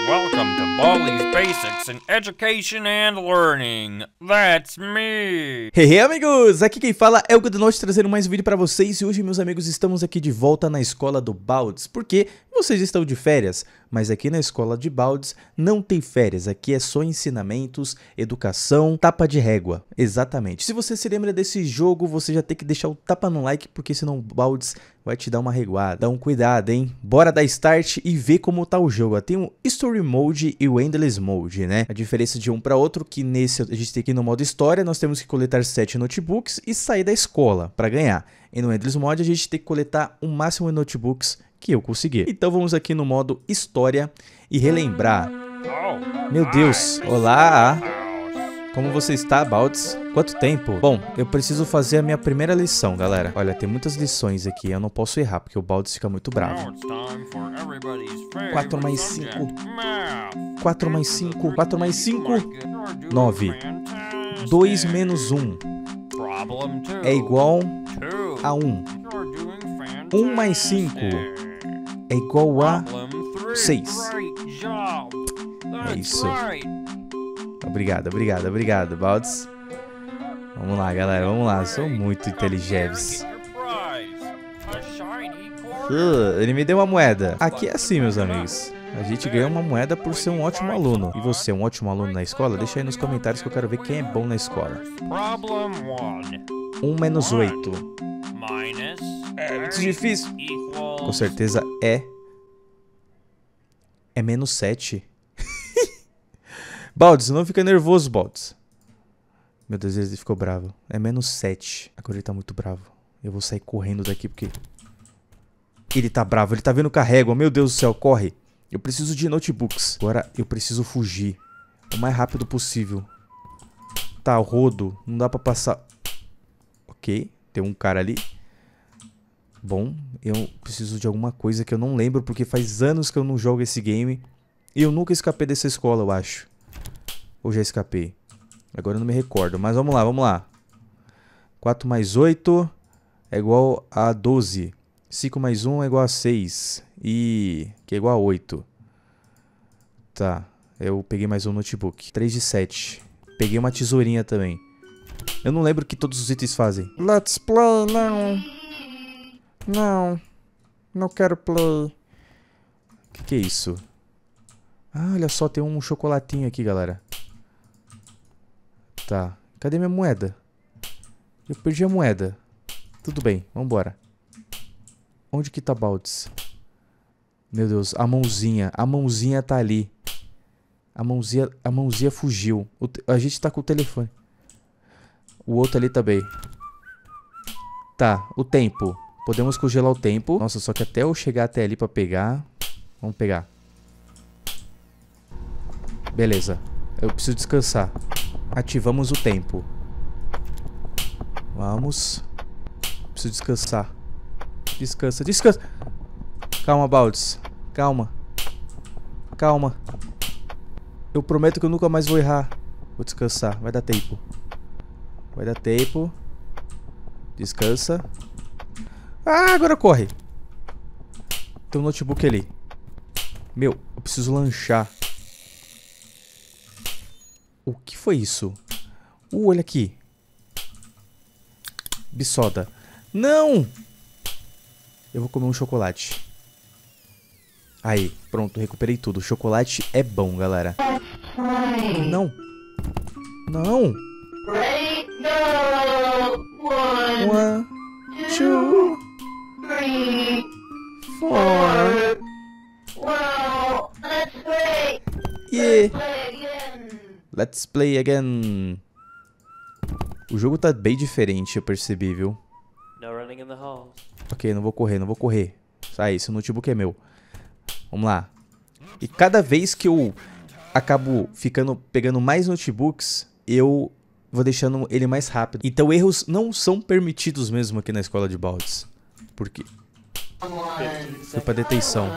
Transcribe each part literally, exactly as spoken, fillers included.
Welcome to Baldi's Basics in Education and Learning. That's me. Hey, hey amigos, aqui quem fala é o Goodnote trazendo mais um vídeo pra vocês. E hoje, meus amigos, estamos aqui de volta na escola do Baldes. Porque vocês estão de férias, mas aqui na escola de Baldes não tem férias. Aqui é só ensinamentos, educação, tapa de régua. Exatamente. Se você se lembra desse jogo, você já tem que deixar o tapa no like, porque senão o Baldes vai te dar uma reguada. Dá um cuidado, hein? Bora dar start e ver como tá o jogo. Tem o Story Mode e o Endless Mode, né? A diferença de um para outro que nesse a gente tem que ir no modo história, nós temos que coletar sete notebooks e sair da escola para ganhar. E no Endless Mode a gente tem que coletar o máximo de notebooks que eu conseguir. Então vamos aqui no modo história e relembrar. Meu Deus, olá! Como você está, Baldes? Quanto tempo? Bom, eu preciso fazer a minha primeira lição, galera. Olha, tem muitas lições aqui, eu não posso errar, porque o Baldes fica muito bravo. quatro mais cinco. quatro mais cinco. quatro mais cinco. nove. dois menos um é igual a um. um mais cinco é igual a seis. É isso. Obrigado, obrigado, obrigado, Baldes. Vamos lá, galera, vamos lá. Sou muito inteligentes. Uh, ele me deu uma moeda. Aqui é assim, meus amigos. A gente ganha uma moeda por ser um ótimo aluno. E você é um ótimo aluno na escola? Deixa aí nos comentários que eu quero ver quem é bom na escola. um menos oito. É muito difícil. Com certeza é. É menos sete. Baldes, não fica nervoso, Baldes. Meu Deus, ele ficou bravo. É menos sete. Agora ele tá muito bravo. Eu vou sair correndo daqui porque... Ele tá bravo, ele tá vendo carrego. Meu Deus do céu, corre. Eu preciso de notebooks. Agora eu preciso fugir o mais rápido possível. Tá, rodo. Não dá pra passar. Ok, tem um cara ali. Bom, eu preciso de alguma coisa que eu não lembro, porque faz anos que eu não jogo esse game. E eu nunca escapei dessa escola, eu acho. Ou já escapei? Agora eu não me recordo, mas vamos lá, vamos lá. quatro mais oito é igual a doze. cinco mais um é igual a seis. E... que é igual a oito. Tá, eu peguei mais um notebook. três de sete. Peguei uma tesourinha também. Eu não lembro o que todos os itens fazem. Let's play, não. Não. Não quero play. O que, que é isso? Ah, olha só, tem um chocolatinho aqui, galera. Tá, cadê minha moeda? Eu perdi a moeda. Tudo bem, vambora. Onde que tá Baldes? Meu Deus, a mãozinha. A mãozinha tá ali. A mãozinha, a mãozinha fugiu. O te... A gente tá com o telefone. O outro ali também. Tá, o tempo. Podemos congelar o tempo. Nossa, só que até eu chegar até ali pra pegar. Vamos pegar. Beleza. Eu preciso descansar. Ativamos o tempo. Vamos. Preciso descansar. Descansa, descansa. Calma, Baldes. Calma. Calma. Eu prometo que eu nunca mais vou errar. Vou descansar. Vai dar tempo. Vai dar tempo. Descansa. Ah, agora corre. Tem um notebook ali. Meu, eu preciso lanchar. O que foi isso? Uh, olha aqui. Bisoda. Não! Eu vou comer um chocolate. Aí, pronto, recuperei tudo. Chocolate é bom, galera. Não. Não. One, two, four. Yeah. Let's play again. O jogo tá bem diferente, eu percebi, viu? Ok, não vou correr, não vou correr. Sai, esse notebook é meu. Vamos lá. E cada vez que eu acabo ficando pegando mais notebooks, eu vou deixando ele mais rápido. Então erros não são permitidos mesmo aqui na escola de Baldes. Por quê? Fui pra detenção.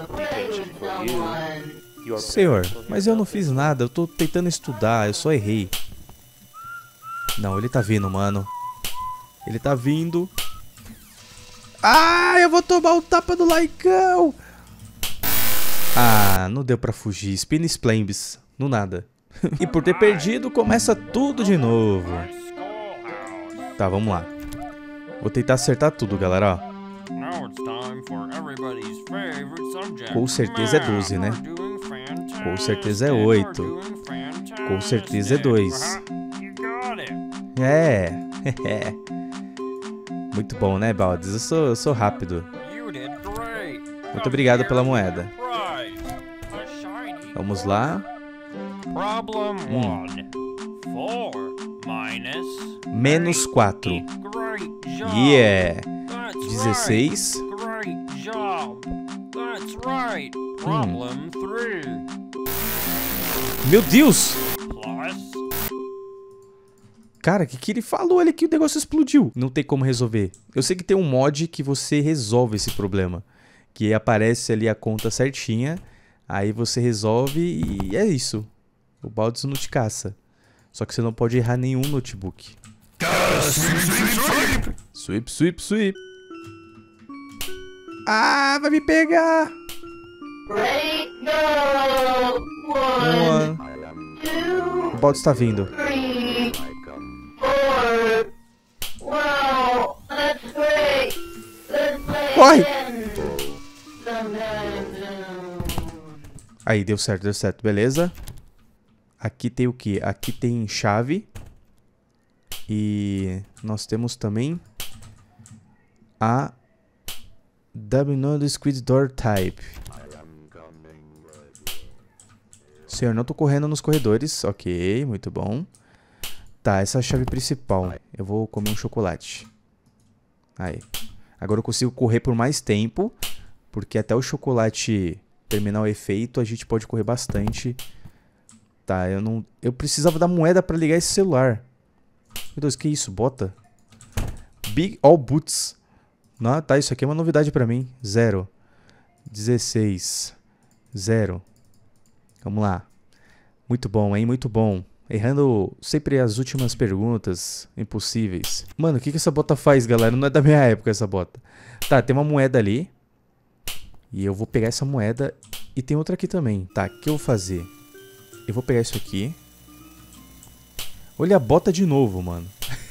Senhor, mas eu não fiz nada, eu tô tentando estudar, eu só errei. Não, ele tá vindo, mano. Ele tá vindo. Ah, eu vou tomar o tapa do Laicão. Ah, não deu pra fugir. Spin Splambs. No nada. E por ter perdido, começa tudo de novo. Tá, vamos lá. Vou tentar acertar tudo, galera, ó. Com certeza é doze, né? Com certeza é oito. Com certeza é dois. É. Muito bom, né, Baldes? Eu sou, eu sou rápido. Muito obrigado pela moeda. Vamos lá. Hum. Menos quatro. Yeah. dezesseis. Hum. Meu Deus! Cara, o que, que ele falou ali que o negócio explodiu? Não tem como resolver. Eu sei que tem um mod que você resolve esse problema. Que aparece ali a conta certinha. Aí você resolve e é isso. O Baldes não te caça. Só que você não pode errar nenhum notebook. Sweep, sweep, sweep. Ah, vai me pegar. One. O Baldes tá vindo. Corre! Aí, deu certo, deu certo, beleza. Aqui tem o que? Aqui tem chave. E nós temos também a W Squid Door Type. Senhor, não tô correndo nos corredores. Ok, muito bom. Tá, essa é a chave principal. Eu vou comer um chocolate. Aí. Agora eu consigo correr por mais tempo. Porque até o chocolate terminar o efeito, a gente pode correr bastante. Tá, eu não... Eu precisava da moeda pra ligar esse celular. Meu Deus, que isso? Bota? Big All Boots. Não, tá, isso aqui é uma novidade pra mim. Zero. dezesseis. Zero. Vamos lá. Muito bom, hein? Muito bom. Errando sempre as últimas perguntas impossíveis. Mano, o que que essa bota faz, galera? Não é da minha época essa bota. Tá, tem uma moeda ali. E eu vou pegar essa moeda. E tem outra aqui também. Tá, o que eu vou fazer? Eu vou pegar isso aqui. Olha a bota de novo, mano.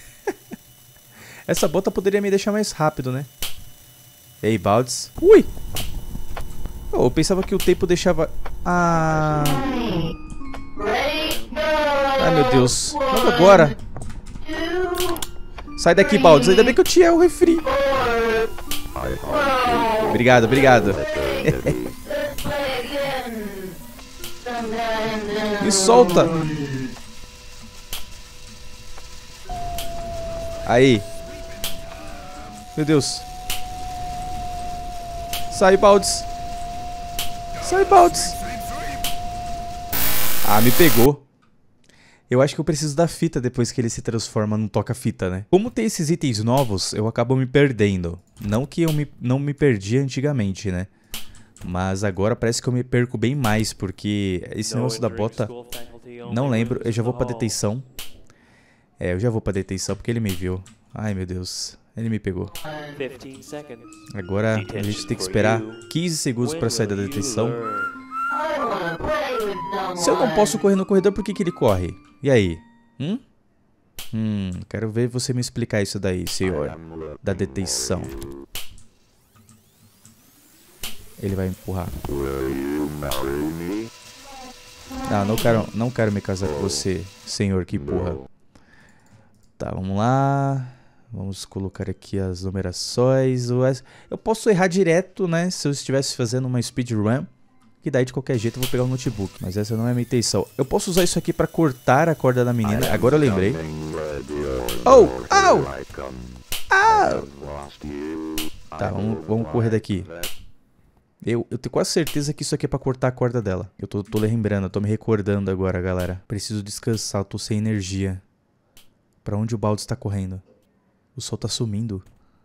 Essa bota poderia me deixar mais rápido, né? Ei, Baldes. Ui! Oh, eu pensava que o tempo deixava... Ah... Ai, meu Deus. Logo agora. Sai daqui, Baldes. Ainda bem que eu tinha o refri. Obrigado, obrigado. Me solta. Aí. Meu Deus. Sai, Baldes. Sai, Baldes. Ah, me pegou. Eu acho que eu preciso da fita depois que ele se transforma num toca-fita, né? Como tem esses itens novos, eu acabo me perdendo. Não que eu me, não me perdi antigamente, né? Mas agora parece que eu me perco bem mais, porque esse negócio da bota... Não lembro, eu já vou pra detenção. É, eu já vou pra detenção porque ele me viu. Ai, meu Deus. Ele me pegou. Agora a gente tem que esperar quinze segundos pra sair da detenção. Se eu não posso correr no corredor, por que que ele corre? E aí? Hum? Hum, quero ver você me explicar isso daí, senhor. Da detenção. Ele vai empurrar. Não, não quero, não quero me casar com você, senhor que empurra. Tá, vamos lá. Vamos colocar aqui as numerações. Eu posso errar direto, né? Se eu estivesse fazendo uma speedrun. Que daí de qualquer jeito eu vou pegar o notebook. Mas essa não é a minha intenção. Eu posso usar isso aqui pra cortar a corda da menina. Agora eu lembrei. Oh! Au! Au! Tá, vamos, vamos correr daqui. Eu, eu tenho quase certeza que isso aqui é pra cortar a corda dela. Eu tô, tô lembrando, eu tô me recordando agora, galera. Preciso descansar, eu tô sem energia. Pra onde o Baldes tá correndo? O sol tá sumindo.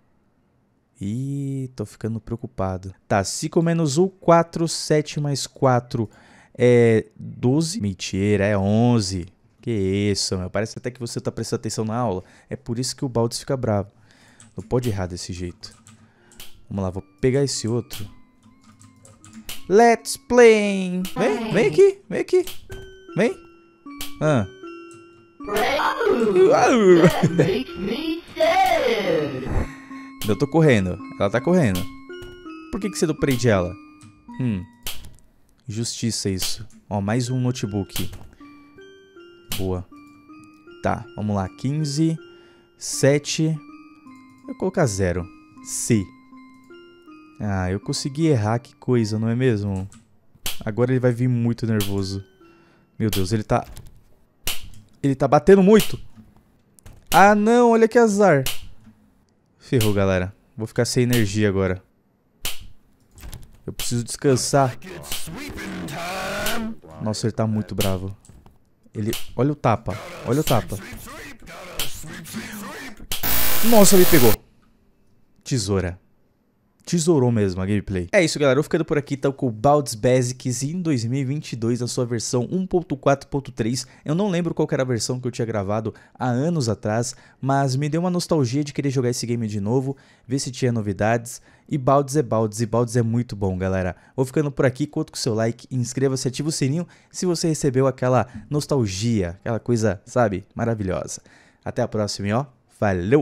Ih, tô ficando preocupado. Tá, cinco menos um, quatro, sete mais quatro é doze. Mentira, é onze. Que isso, meu. Parece até que você tá prestando atenção na aula. É por isso que o Baldes fica bravo. Não pode errar desse jeito. Vamos lá, vou pegar esse outro. Let's play. Vem, vem aqui, vem aqui. Vem. Ah. Eu tô correndo. Ela tá correndo. Por que que você não prende ela? Hum. Justiça isso. Ó, mais um notebook. Boa. Tá, vamos lá. quinze, sete. Eu vou colocar zero. C. Ah, eu consegui errar, que coisa, não é mesmo? Agora ele vai vir muito nervoso. Meu Deus, ele tá... Ele tá batendo muito. Ah, não, olha que azar. Ferrou, galera. Vou ficar sem energia agora. Eu preciso descansar. Nossa, ele tá muito bravo. Ele... Olha o tapa. Olha o tapa. Nossa, me pegou. Tesoura. Tesourou mesmo a gameplay. É isso, galera. Eu ficando por aqui, então, com o Baldi's Basics em dois mil e vinte e dois, na sua versão um ponto quatro ponto três. Eu não lembro qual que era a versão que eu tinha gravado há anos atrás, mas me deu uma nostalgia de querer jogar esse game de novo, ver se tinha novidades. E Baldi's é Baldi's, e Baldi's é muito bom, galera. Vou ficando por aqui, conto com o seu like, inscreva-se, ativa o sininho se você recebeu aquela nostalgia, aquela coisa, sabe, maravilhosa. Até a próxima, e ó, valeu!